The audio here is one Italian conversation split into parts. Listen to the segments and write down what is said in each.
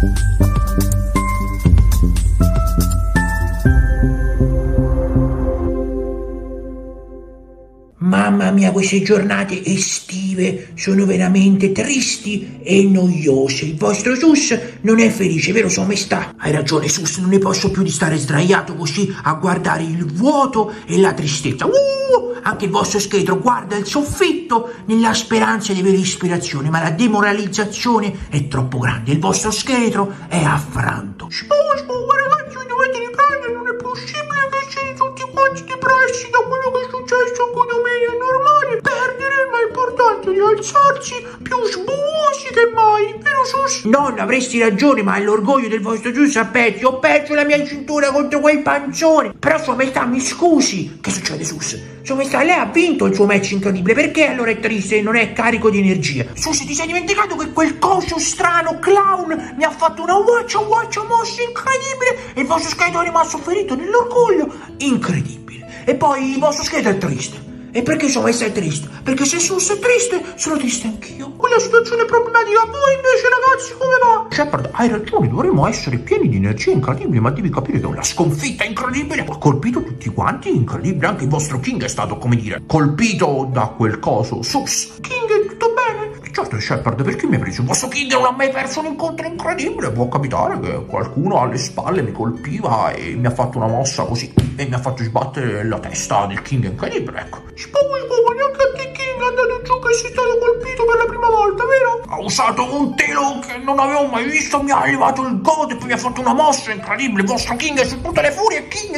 Mamma mia, queste giornate estive sono veramente tristi e noiose. Il vostro Sus non è felice, vero sua maestà? Hai ragione Sus, non ne posso più di stare sdraiato così a guardare il vuoto e la tristezza. Anche il vostro scheletro guarda il soffitto nella speranza di avere ispirazione, ma la demoralizzazione è troppo grande. Il vostro scheletro è affranto. Ragazzi, mi dovete riprendere, non è possibile che siete tutti quanti depressi da quello che è successo con domenica. È normale perdere, ma è importante rialzarsi più sbuosi che mai, vero Sus? Nonno, avresti ragione, ma è l'orgoglio del vostro Sus a peggio. Ho perso la mia cintura contro quel pancione. Però sua maestà, mi scusi. Che succede Sus? Sua maestà, lei ha vinto il suo match incredibile, perché allora è triste e non è carico di energia? Sus, ti sei dimenticato che quel coso strano clown mi ha fatto una watch mossa incredibile e il vostro scheletro è rimasto ferito nell'orgoglio? Incredibile. E poi il vostro scheletro è triste. E perché sua maestà è triste? Perché se Sus è triste, sono triste anch'io. Quella situazione è problematica. Voi invece ragazzi, come va? Shepard, hai ragione, dovremmo essere pieni di energia incredibile, ma devi capire che una sconfitta incredibile ha colpito tutti quanti, incredibile. Anche il vostro King è stato, come dire, colpito da quel coso. Sus, King, è tutto bene? Certo Shepard, perché mi hai preso? Il vostro King non ha mai perso un incontro incredibile. Può capitare che qualcuno alle spalle mi colpiva e mi ha fatto una mossa così e mi ha fatto sbattere la testa del King incredibile, ecco. Neanche a te King è andato giù che sei stato colpito per la prima volta, vero? Ha usato un telo che non avevo mai visto, mi ha levato il godo e poi mi ha fatto una mossa incredibile. Il vostro King è su tutte le furie. King.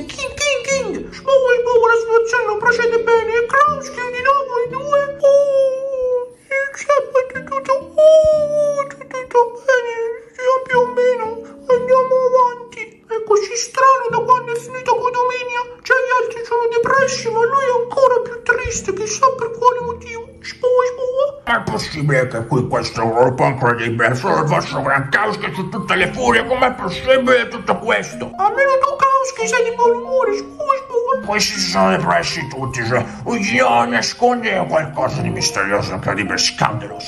La situazione non procede bene. Krauski di nuovo i due. Tutto bene, più o meno, andiamo avanti. È così strano da quando è finita Codominia, cioè gli altri sono depressi, ma lui è ancora più triste, chissà per quale motivo. È possibile che qui questo gruppo incredibile, solo il vostro gran Krauski su tutte le furie, com'è possibile tutto questo? Almeno tu Krauski sei di buon umore, questi si sono depressi tutti, cioè nasconde qualcosa di misterioso, incredibile, scandaloso.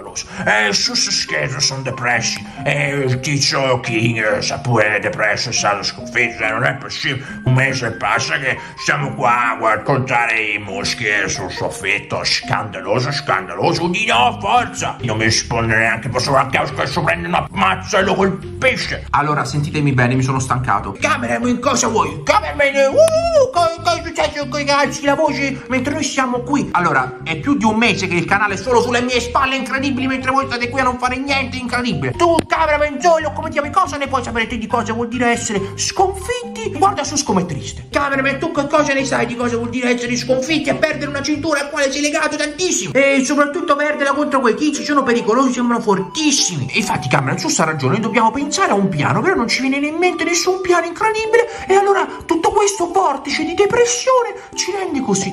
Sus scheletro sono depressi, e il tizio King sa pure è depresso, è stato sconfitto, non è possibile. Un mese passa che stiamo qua a raccontare i moschi sul soffitto, scandaloso, di no, forza! Non mi risponde neanche, posso raccaus che prende una mazza e lo colpisce. Allora, sentitemi bene, mi sono stancato. Cameraman, cosa vuoi? Cameraman, cosa è successo con i calci, la voce, mentre noi siamo qui? Allora, è più di un mese che il canale è solo sulle mie spalle incredibili, mentre voi state qui a non fare niente incredibile. Tu, cameraman, Zoilo, come ti chiami? Cosa ne puoi sapere te di cosa vuol dire essere sconfitti? Guarda Sus com'è triste. Cameraman, tu che cosa ne sai di cosa vuol dire essere sconfitti e perdere una cintura al quale sei legato tantissimo? E soprattutto perderla contro quei tizi, sono pericolosi, sembrano fortissimi. E infatti, cameraman, Sus ha ragione, noi dobbiamo pensare a un piano, però non ci viene in mente nessun piano incredibile, e allora tutto questo vortice di depressione ci rende così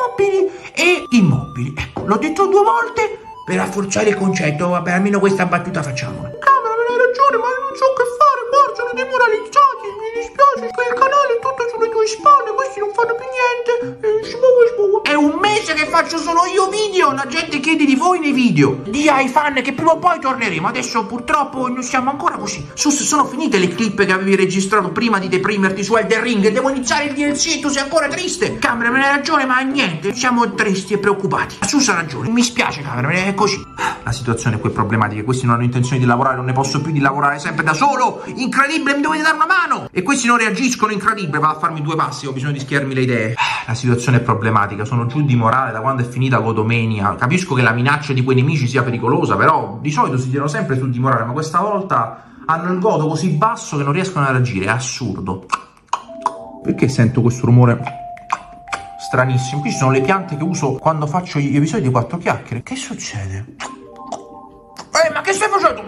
immobili. Ecco, l'ho detto 2 volte per rafforzare il concetto. Vabbè, almeno questa battuta facciamola. Cameraman, hai ragione, ma non so che fare, guarda, sono demoralizzati, mi dispiace che il canale è tutto sulle tue spalle, questi non fanno più niente. È un mese che faccio solo io video, la gente chiede di voi nei video. Dì ai fan che prima o poi torneremo, adesso purtroppo non siamo ancora così. Sus, sono finite le clip che avevi registrato prima di deprimerti su Elden Ring, devo iniziare il DLC e tu sei ancora triste. Cameraman, hai ragione, ma niente, siamo tristi e preoccupati. Sus ha ragione, mi spiace cameraman, è così. La situazione qui è problematica, questi non hanno intenzione di lavorare, non ne posso più di lavorare sempre da solo. Incredibile, mi dovete dare una mano. E questi non reagiscono, incredibile, vado a farmi 2 passi, ho bisogno di schiarmi le idee. La situazione è problematica, sono giù di morale da quando è finita Godomania. Capisco che la minaccia di quei nemici sia pericolosa, però di solito si tirano sempre su di morale, ma questa volta hanno il godo così basso che non riescono a reagire, è assurdo. Perché sento questo rumore stranissimo? Qui ci sono le piante che uso quando faccio gli episodi di 4 chiacchiere. Che succede? Ma che stai facendo?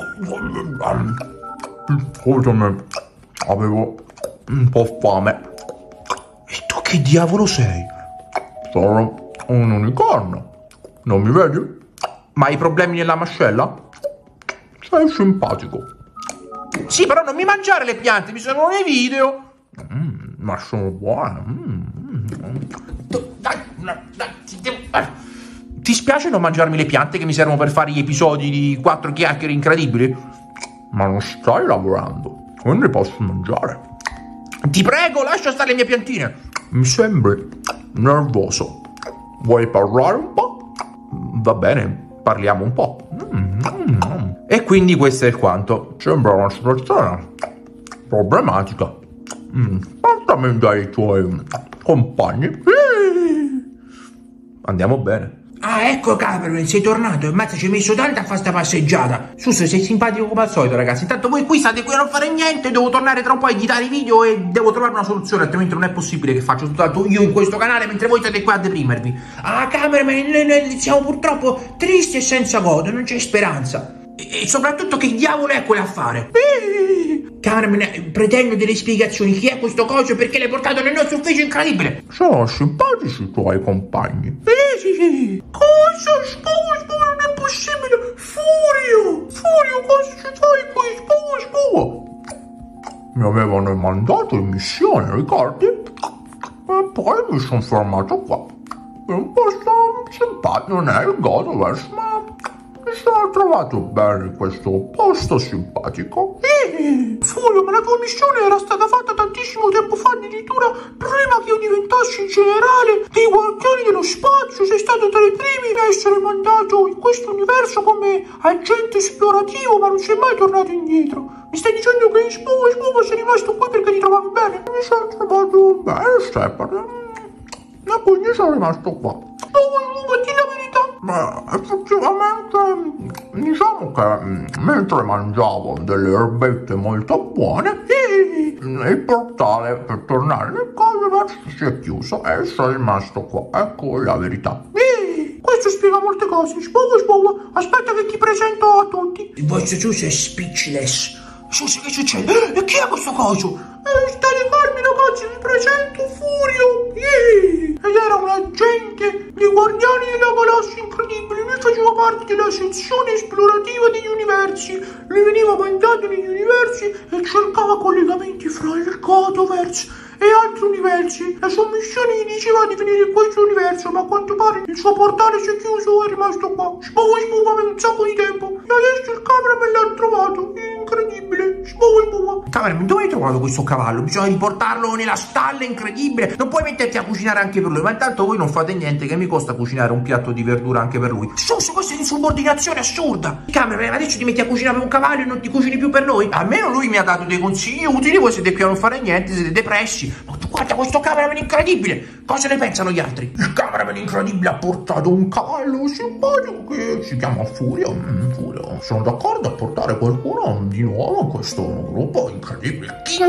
Scusami, avevo un po' fame. E tu che diavolo sei? Sono un unicorno. Non mi vedi? Ma hai problemi nella mascella? Sei simpatico. Sì, però non mi mangiare le piante, mi servono nei video. Ma sono buone. Ti spiace non mangiarmi le piante che mi servono per fare gli episodi di 4 chiacchiere incredibili? Ma non stai lavorando, quindi posso mangiare. Ti prego, lascia stare le mie piantine. Mi sembri nervoso. Vuoi parlare un po'? Va bene, parliamo un po'. E quindi questo è il quanto. Sembra una situazione problematica. Portami dai tuoi compagni. Andiamo bene. Ah, ecco Cameraman, sei tornato. Mazza, ci hai messo tanto a fare sta passeggiata. Sus, sei simpatico come al solito, ragazzi. Intanto voi qui state qui a non fare niente. Devo tornare tra un po' a editare i video e devo trovare una soluzione, altrimenti non è possibile che faccio soltanto io in questo canale mentre voi siete qua a deprimervi. Ah, Cameraman, siamo purtroppo tristi e senza godo, non c'è speranza. E soprattutto che diavolo è quell'affare? Cameraman, pretendo delle spiegazioni. Chi è questo coso? Perché l'hai portato nel nostro ufficio incredibile? Sono simpatici i tuoi compagni. Sì. Cosa? Spugo, non è possibile. Furio, cosa ci fai qui? Spugo. Mi avevano mandato in missione, ricordi? E poi mi sono fermato qua. È un posto simpatico, non è il Godovers, ma mi sono trovato bene in questo posto simpatico. Furio, ma la tua missione era stata fatta tantissimo tempo fa, addirittura prima che io diventassi in generale dei guardiani dello spazio. Sei stato tra i primi a essere mandato in questo universo come agente esplorativo, ma non sei mai tornato indietro. Mi stai dicendo che Spugo sei rimasto qui perché ti trovavi bene? Mi sono trovato bene, Stefano, e quindi sono rimasto qua. Spugo, di la verità. Beh, effettivamente, diciamo che mentre mangiavo delle erbette molto buone, il portale per tornare nel Godovers si è chiuso e sono rimasto qua. Ecco la verità. Questo spiega molte cose. Spugo, aspetta che ti presento a tutti. Il vostro Sus è speechless. Sus, che succede? E chi è questo coso? State calmi ragazzi, vi presento Furio. Ed era un agente dei Guardiani della Galassia Incredibile. Lui faceva parte della sezione esplorativa degli universi. Lui veniva mandato negli universi e cercava collegamenti fra il Godovers e altri universi. La sua missione gli diceva di venire in questo universo, ma a quanto pare il suo portale si è chiuso e è rimasto qua. Spugo aveva un sacco di tempo e adesso il Cameraman l'ha trovato. Incredibile. Spugo. Cameraman, dove hai trovato questo cavallo? Bisogna riportarlo nella stalla incredibile. Non puoi metterti a cucinare anche per lui, ma intanto voi non fate niente, che mi costa cucinare un piatto di verdura anche per lui. Sus, questa è insubordinazione assurda. Cameraman, adesso ti metti a cucinare per un cavallo e non ti cucini più per noi? Almeno lui mi ha dato dei consigli utili, voi siete qui a non fare niente, siete depressi. Ma tu guarda questo Cameraman incredibile. Cosa ne pensano gli altri? Il Cameraman incredibile ha portato un cavallo simpatico che si chiama Furio. Furio, sono d'accordo a portare qualcuno di nuovo in questo gruppo incredibile. King.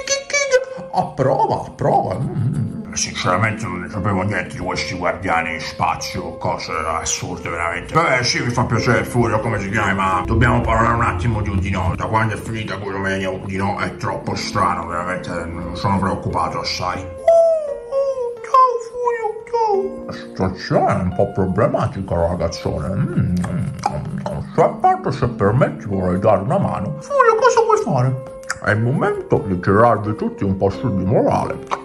Approva. Sinceramente non ne sapevo niente di questi guardiani in spazio, cose assurde veramente. Vabbè sì, mi fa piacere Furio, come si chiama, ma dobbiamo parlare un attimo di Udino. Da quando è finita quell'omenia Udino è troppo strano, veramente sono preoccupato assai. Ciao Furio. La situazione è un po' problematica ragazzone. A parte, se permetti, vorrei dare una mano. Furio, cosa vuoi fare? È il momento di tirarvi tutti un po' su di morale.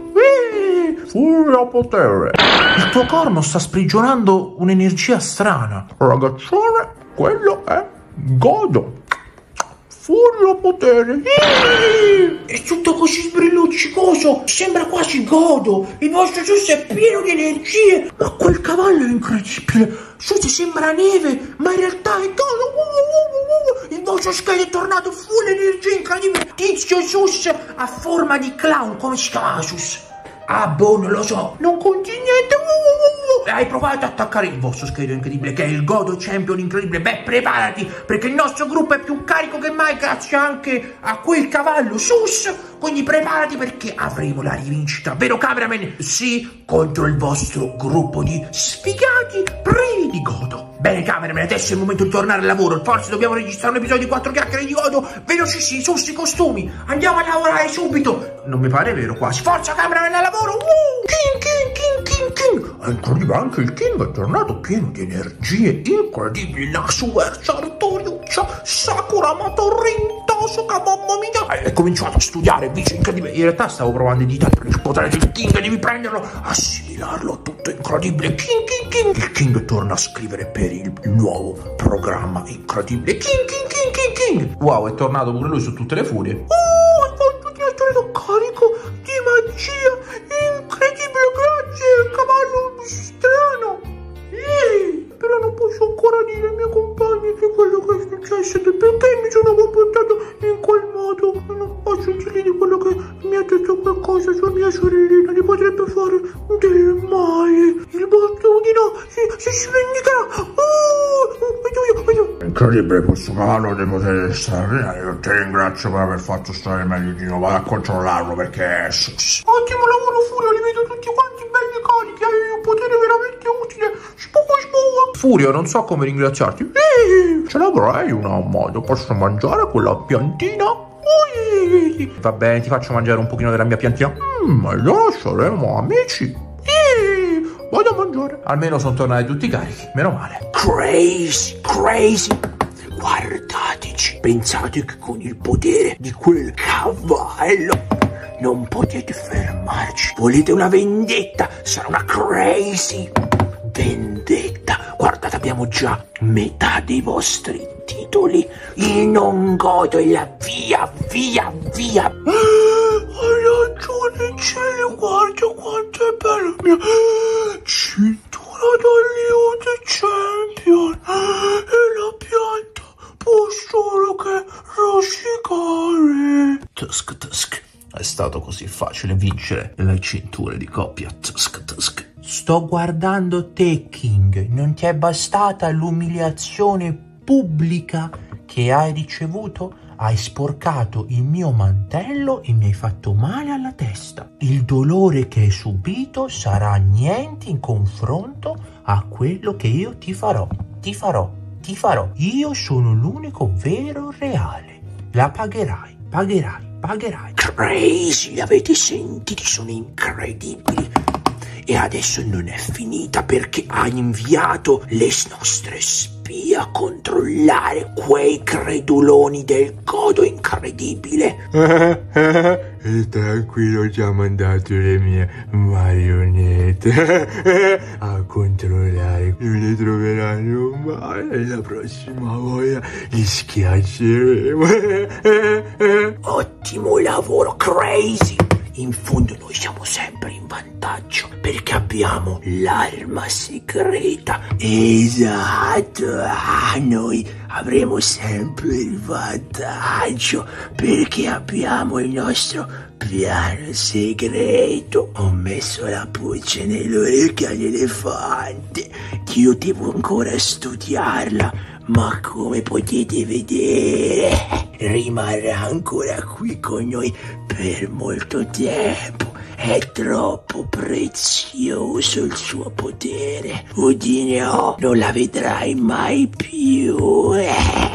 Furio potere. Il tuo corno sta sprigionando un'energia strana. Ragazzone, quello è Godo. Furio potere. È tutto così sbrilluccicoso. Sembra quasi Godo. Il vostro Sus è pieno di energie. Ma quel cavallo è incredibile. Sus sembra neve, ma in realtà è Godo. Il vostro scheletro è tornato full energia incredibile. Tizio Sus a forma di clown. Come si chiama Sus? Ah, boh, non lo so. Non conti niente. Hai provato ad attaccare il vostro scheletro incredibile, che è il Godo Champion incredibile. Beh, preparati, perché il nostro gruppo è più carico che mai, grazie anche a quel cavallo Sus. Quindi preparati, perché avremo la rivincita, vero Cameraman? Sì, contro il vostro gruppo di sfigati privi di Godo. Bene Cameraman, adesso è il momento di tornare al lavoro. Forse dobbiamo registrare un episodio di 4 chiacchiere di Godo. Velocissimi, Sus, i costumi. Andiamo a lavorare subito. Non mi pare vero quasi. Forza Cameraman, al lavoro. King. È incredibile, anche il King è tornato pieno di energie incredibili. La sua Sartoriuccia Sakura Matorrintosuka, mamma mia. Hai cominciato a studiare, vice incredibile. In realtà stavo provando a editare il potere del King. Devi prenderlo, assimilarlo, tutto incredibile. King. Il King torna a scrivere per il nuovo programma incredibile. King. King! Wow, è tornato pure lui su tutte le furie. Hai fatto di essere carico di magia incredibile, grazie, cavallo strano. Però non posso ancora dire ai miei compagni che quello che è successo e perché mi sono comportato in quel modo. Non posso dire di quello che mi ha detto qualcosa sua mia sorellina, gli potrebbe fare del male. Il bastardino si vendicherà. Incredibile questo cavallo dei poteri straordinari. Io ti ringrazio per aver fatto stare meglio di noi. Vado a controllarlo perché è sus. Ottimo lavoro, Furio, li vedo tutti quanti belli carichi, hai un potere veramente utile. Spugo. Furio, non so come ringraziarti. Ce l'avrei una modo. Posso mangiare quella piantina? Va bene, ti faccio mangiare un pochino della mia piantina. Ma allora saremo amici. Vado a mangiare. Almeno sono tornati tutti carichi, meno male. Crazy. Guardateci. Pensate che con il potere di quel cavallo non potete fermarci. Volete una vendetta? Sarà una crazy vendetta. Guardate, abbiamo già metà dei vostri titoli. Il non godo e la via. Hai ragione, cielo, guarda quanto è bella mia cintura da Liute Champion. E la pianta può solo che rosicare. Tusk. È stato così facile vincere le cinture di coppia. Tusk. Sto guardando te, King. Non ti è bastata l'umiliazione pubblica che hai ricevuto? Hai sporcato il mio mantello e mi hai fatto male alla testa. Il dolore che hai subito sarà niente in confronto a quello che io ti farò. Io sono l'unico vero reale. La pagherai. Crazy, li avete sentiti? Sono incredibili. E adesso non è finita, perché ha inviato le nostre spie a controllare quei creduloni del godo incredibile. Tranquillo, ho già mandato le mie marionette a controllare. Non le troveranno mai. La prossima volta li schiacceremo. Ottimo lavoro, Crazy. In fondo noi siamo sempre in vantaggio perché abbiamo l'arma segreta. Esatto, noi avremo sempre il vantaggio perché abbiamo il nostro piano segreto. Ho messo la pulce nell'orecchio all'elefante. Io devo ancora studiarla, ma come potete vedere rimarrà ancora qui con noi per molto tempo. È troppo prezioso il suo potere. Udine, non la vedrai mai più.